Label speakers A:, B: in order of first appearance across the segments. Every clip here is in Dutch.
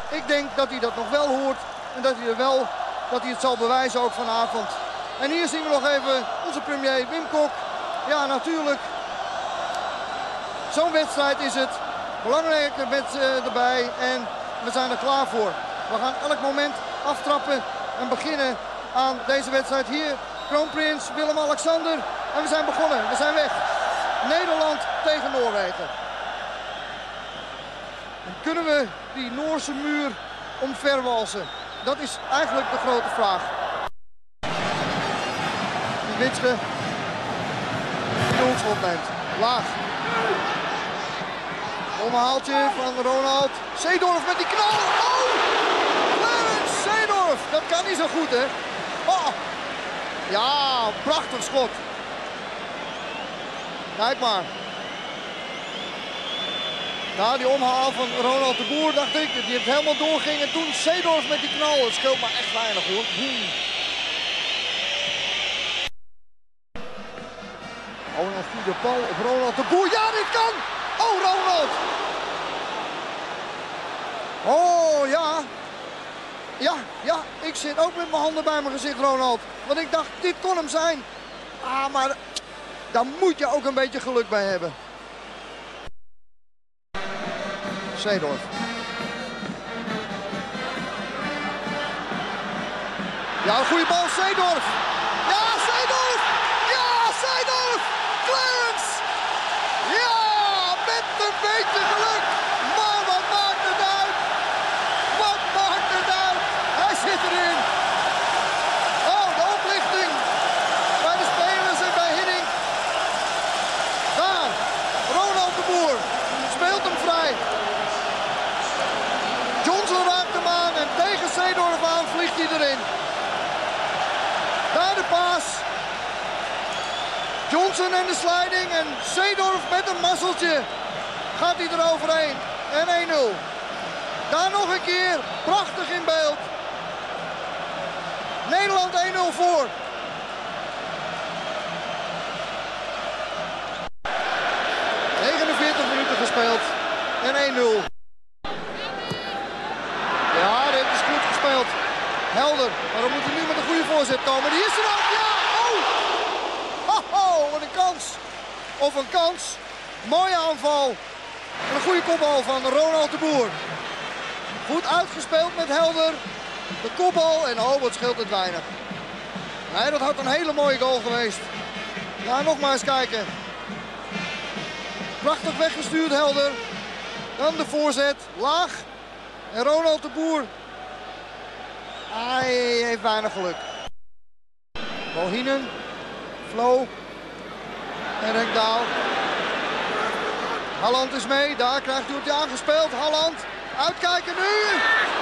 A: Ik denk dat hij dat nog wel hoort en dat hij het zal bewijzen ook vanavond. En hier zien we nog even onze premier Wim Kok. Ja, natuurlijk. Zo'n wedstrijd is het. Belangrijke wedstrijd erbij en we zijn er klaar voor. We gaan elk moment aftrappen en beginnen aan deze wedstrijd hier. Kroonprins Willem-Alexander. En we zijn begonnen. We zijn weg. Nederland tegen Noorwegen. En kunnen we die Noorse muur omverwalsen? Dat is eigenlijk de grote vraag. Witske. De doelschot neemt. Laag. Omhaaltje van Ronald. Seedorf met die knal. Oh! Clarence Seedorf. Dat kan niet zo goed, hè? Oh! Ja, prachtig schot. Kijk maar. Nou, die omhaal van Ronald de Boer, dacht ik, die het helemaal doorging. En toen Seedorf met die knal. Het scheelt maar echt weinig, hoor. Oh, en een goede bal op Ronald de Boer. Ja, dit kan! Oh, Ronald! Oh, ja. Ja, ik zit ook met mijn handen bij mijn gezicht, Ronald. Want ik dacht, dit kon hem zijn. Ah, maar daar moet je ook een beetje geluk bij hebben. Seedorf. Ja, een goede bal, Seedorf. Ja, Seedorf! Ja, Seedorf! Clarence! Ja, met een beetje geluk. Maar wat maakt het uit? Wat maakt het uit? Hij zit erin. Oh, de oplichting bij de spelers en bij Hiddink. Daar, Ronald de Boer speelt hem vrij. Johnson raakt hem aan en tegen Seedorf aan vliegt hij erin. Daar de paas. Johnson en de sliding en Seedorf met een mazzeltje. Gaat hij er overheen. En 1-0. Daar nog een keer. Prachtig in beeld. Nederland 1-0 voor. Minuten gespeeld. En 1-0. Ja, dit is goed gespeeld. Helder. Maar dan moet er nu met een goede voorzet komen. Die is er ook. Ja! Oh! Ho, wat een kans. Of een kans. Mooie aanval. En een goede kopbal van Ronald de Boer. Goed uitgespeeld met Helder. De kopbal en oh, wat scheelt het weinig. Nee, dat had een hele mooie goal geweest. Ja, nog maar eens kijken. Prachtig weggestuurd, Helder. Dan de voorzet. Laag. En Ronald de Boer. Hij heeft weinig geluk. Bohinen. Flo. En Rekdaal. Halland is mee. Daar krijgt hij het aangespeeld. Halland. Uitkijken nu.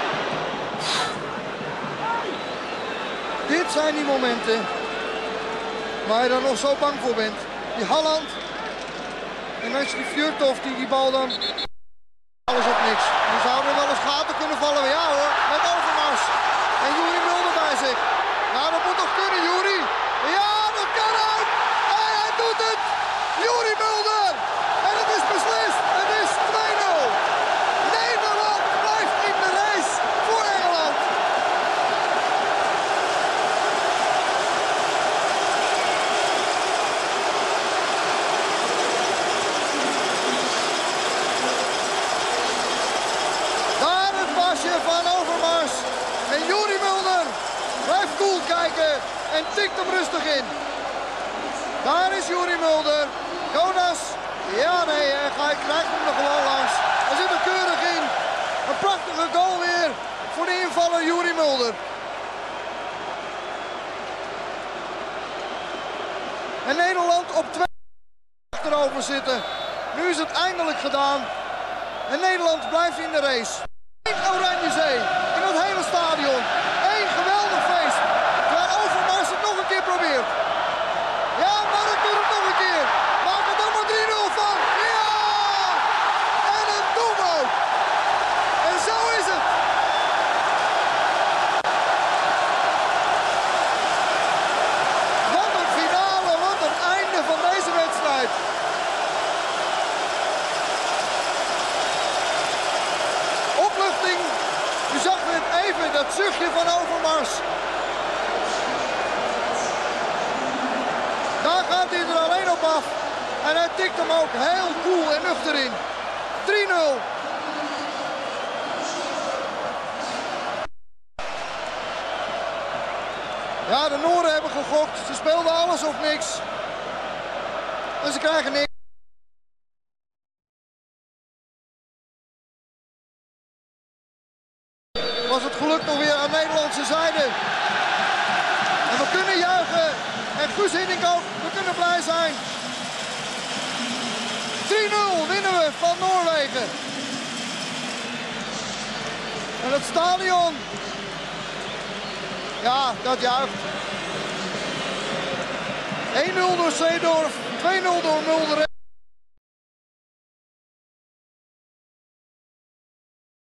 A: Dit zijn die momenten waar je dan nog zo bang voor bent. Die Halland. En als je die Fjørtoft die bal dan... Alles op niks. Die zouden wel eens gaten kunnen vallen. Ja hoor, met Overmars. En Juri Mulder bij zich. Nou, dat moet toch kunnen, Juri? Ja, dat kan ook. En hij doet het. Juri Mulder. En het is beslist. Het is 2-0. Nederland blijft in de race voor Engeland. Daar het pasje van Overmars. En Juri Mulder blijft cool kijken en tikt hem rustig in. Daar is Juri Mulder. Jonas. Ja, nee, hij krijgt hem er gewoon langs. Hij zit er keurig in. Een prachtige goal weer voor de invaller Juri Mulder. En Nederland op 2 achterover zitten. Nu is het eindelijk gedaan. En Nederland blijft in de race. Oranje Zee in het hele stadion. Eén geweldig feest. Terwijl Overmars het nog een keer probeert. Ja, maar het doet het nog een keer. Maak er dan maar 3-0 van. Ja! En een doelboot. En zo is het. Wat een finale, wat een einde van deze wedstrijd. Opluchting dat zuchtje van Overmars. Daar gaat hij er alleen op af. En hij tikt hem ook heel cool en nuchter in. 3-0. Ja, de Noren hebben gegokt. Ze speelden alles of niks. En ze krijgen niks. Was het geluk nog weer aan Nederlandse zijde. En we kunnen juichen. En Guus Hiddink ook. We kunnen blij zijn. 3-0 winnen we van Noorwegen. En het stadion. Ja, dat juicht. 1-0 door Seedorf. 2-0 door Mulder.